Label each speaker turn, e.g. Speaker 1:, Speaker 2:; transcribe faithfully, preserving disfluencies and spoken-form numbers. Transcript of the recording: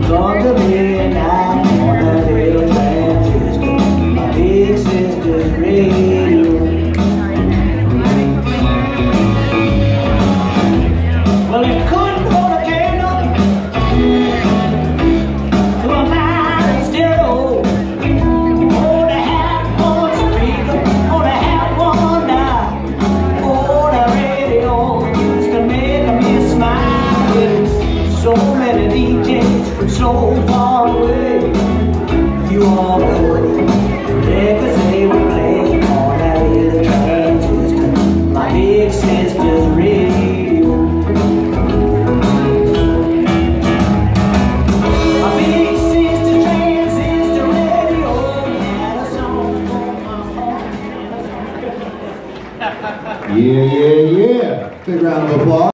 Speaker 1: Gone to midnight on that little transistor, my big sister's radio. Well, it couldn't hold a candle to a mighty stereo. Oh, to have one speaker, oh, to have one dial. Oh, the radio used to make me smile. With so many D Js from so far away, you all know the records they would play on that little transistor, my big sister's radio. My big sister's transistor radio had a song on my heart.
Speaker 2: Yeah, yeah, yeah. Big round of applause.